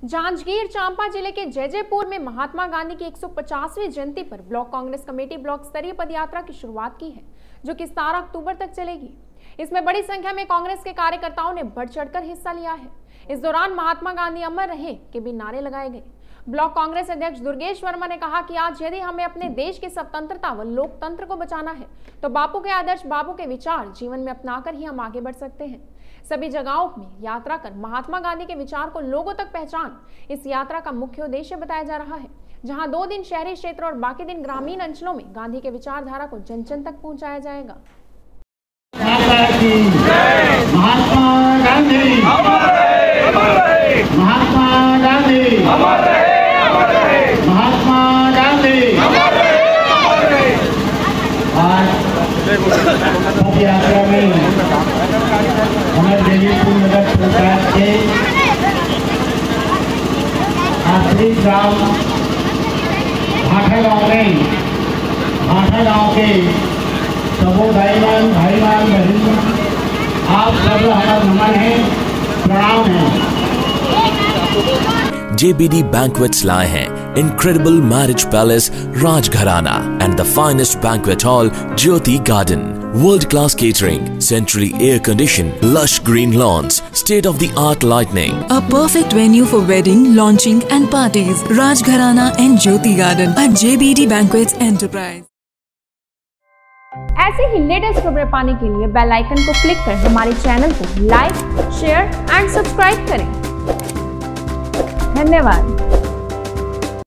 जांजगीर चांपा जिले के जैजैपुर में महात्मा गांधी की 150वीं जयंती पर ब्लॉक कांग्रेस कमेटी ब्लॉक स्तरीय पदयात्रा की शुरुआत की है, जो कि 17 अक्टूबर तक चलेगी। इसमें बड़ी संख्या में कांग्रेस के कार्यकर्ताओं ने बढ़ चढ़कर हिस्सा लिया है। इस दौरान महात्मा गांधी अमर रहे के भी नारे लगाए गए। ब्लॉक कांग्रेस अध्यक्ष दुर्गेश वर्मा ने कहा कि आज यदि हमें अपने देश की स्वतंत्रता व लोकतंत्र को बचाना है तो बापू के आदर्श, बापू के विचार जीवन में अपनाकर ही हम आगे बढ़ सकते हैं। सभी जगहों में यात्रा कर महात्मा गांधी के विचार को लोगों तक पहुंचान इस यात्रा का मुख्य उद्देश्य बताया जा रहा है, जहां 2 दिन शहरी क्षेत्र और बाकी दिन ग्रामीण अंचलों में गांधी के विचारधारा को जन जन तक पहुंचाया जाएगा। महात्मा गांधी महात्मा गांधी महात्मा गांधी। आज पद यात्रा में हमारे जैजैपुर नगर पंचायत के आखिरी ग्राम भाठा गांव में भाठा गांव के सबों भाईमान बहन, आप सब हमारा नमन है, प्रणाम है। JBD Banquets लाए हैं incredible marriage palace Rajgharana and the finest banquet hall Jyoti Garden. World-class catering, centrally air-conditioned, lush green lawns, state-of-the-art lighting. A perfect venue for wedding, launching and parties. Rajgharana and Jyoti Garden at JBD Banquets Enterprise. ऐसे ही latest खबरें पाने के लिए bell icon को click कर हमारे channel को like, share and subscribe करें। धन्यवाद।